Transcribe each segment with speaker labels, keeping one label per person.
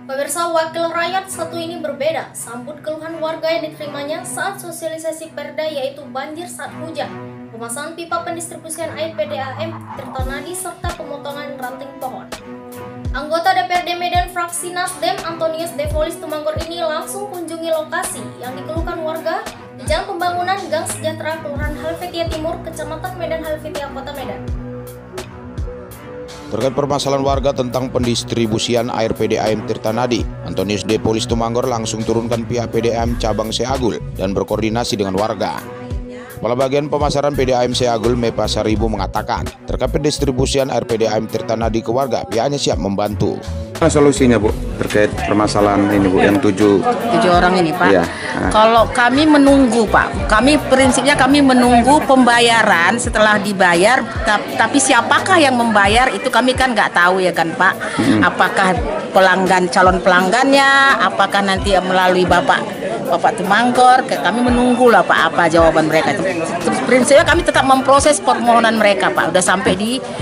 Speaker 1: Pemirsa, wakil rakyat satu ini berbeda sambut keluhan warga yang diterimanya saat sosialisasi Perda, yaitu banjir saat hujan, pemasangan pipa pendistribusian air PDAM Tirta Nadi, serta pemotongan ranting pohon. Anggota DPRD Medan fraksi Nasdem Antonius Devolis Tumanggor ini langsung kunjungi lokasi yang dikeluhkan warga di Jalan Pembangunan Gang Sejahtera, Kelurahan Helvetia Timur, Kecamatan Medan Helvetia, Kota Medan.
Speaker 2: Terkait permasalahan warga tentang pendistribusian air PDAM Tirta Nadi, Antonius Devolis Tumanggor langsung turunkan pihak PDAM cabang Seagul dan berkoordinasi dengan warga. Kepala Bagian Pemasaran PDAM Seagul Mepa Saribu mengatakan, terkait pendistribusian air PDAM Tirta Nadi ke warga, pihaknya siap membantu.
Speaker 3: Apa solusinya, Bu, terkait permasalahan ini, Bu, yang tujuh
Speaker 4: orang ini, Pak?
Speaker 3: Ya.
Speaker 4: Kalau kami menunggu, Pak, prinsipnya kami menunggu pembayaran. Setelah dibayar, tapi siapakah yang membayar itu kami kan nggak tahu ya kan, Pak. Apakah calon pelanggannya, apakah nanti melalui Bapak Tumanggor? Kami menunggu lah, Pak, apa jawaban mereka itu. Prinsipnya kami tetap memproses permohonan mereka, Pak. Udah sampai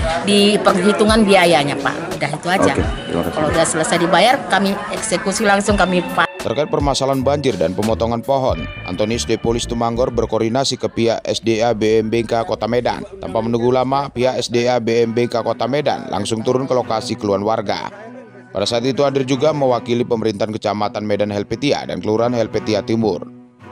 Speaker 4: di perhitungan biayanya, Pak. Udah itu aja. Kalau udah selesai dibayar, kami eksekusi langsung kami.
Speaker 2: Terkait permasalahan banjir dan pemotongan pohon, Antonius Devolis Tumanggor berkoordinasi ke pihak SDA BMBK Kota Medan. Tanpa menunggu lama, pihak SDA BMBK Kota Medan langsung turun ke lokasi keluhan warga. Pada saat itu hadir juga mewakili pemerintahan Kecamatan Medan Helvetia dan Kelurahan Helvetia Timur.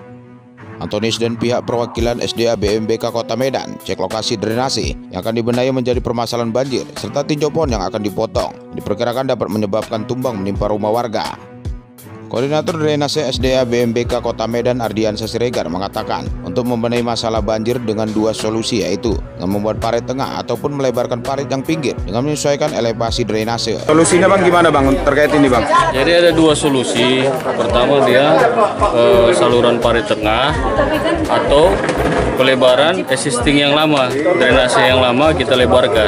Speaker 2: Antonius dan pihak perwakilan SDA BMBK Kota Medan cek lokasi drainase yang akan dibenahi menjadi permasalahan banjir, serta tinjau pohon yang akan dipotong. Diperkirakan dapat menyebabkan tumbang menimpa rumah warga. Koordinator Drainase SDA BMBK Kota Medan Ardiansyah Siregar mengatakan, untuk membenahi masalah banjir dengan dua solusi, yaitu dengan membuat parit tengah ataupun melebarkan parit yang pinggir dengan menyesuaikan elevasi drainase.
Speaker 3: Solusinya, Bang, gimana, Bang, terkait ini, Bang?
Speaker 5: Jadi ada dua solusi. Pertama, dia saluran parit tengah atau pelebaran existing yang lama, drainase yang lama kita lebarkan.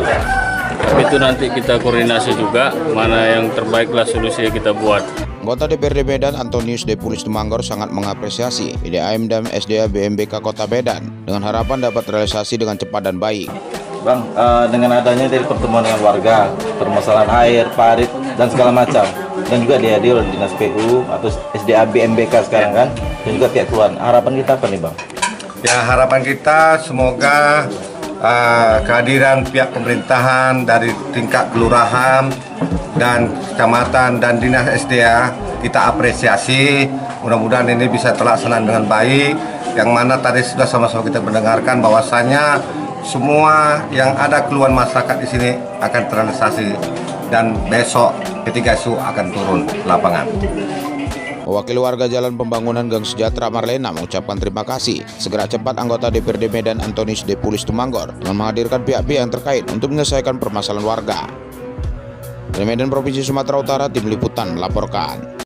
Speaker 5: Itu nanti kita koordinasi juga mana yang terbaiklah solusi yang kita buat.
Speaker 2: Anggota DPRD Medan Antonius Devolis Tumanggor sangat mengapresiasi PDAM dan SDA BMBK Kota Medan dengan harapan dapat realisasi dengan cepat dan baik.
Speaker 6: Bang, dengan adanya dari pertemuan dengan warga, permasalahan air, parit, dan segala macam, dan juga dihadir oleh Dinas PU atau SDA BMBK sekarang kan, dan juga pihak keluar. Harapan kita apa nih, Bang?
Speaker 7: Ya, harapan kita semoga kehadiran pihak pemerintahan dari tingkat kelurahan dan kecamatan dan dinas SDA kita apresiasi. Mudah-mudahan ini bisa terlaksana dengan baik, yang mana tadi sudah sama-sama kita mendengarkan bahwasanya semua yang ada keluhan masyarakat di sini akan terrealisasi dan besok ketika isu akan turun ke lapangan.
Speaker 2: Wakil warga Jalan Pembangunan Gang Sejahtera Marlena mengucapkan terima kasih segera cepat anggota DPRD Medan Antonius Devolis Tumanggor dengan menghadirkan pihak-pihak yang terkait untuk menyelesaikan permasalahan warga. Dari Medan, Provinsi Sumatera Utara, Tim Liputan melaporkan.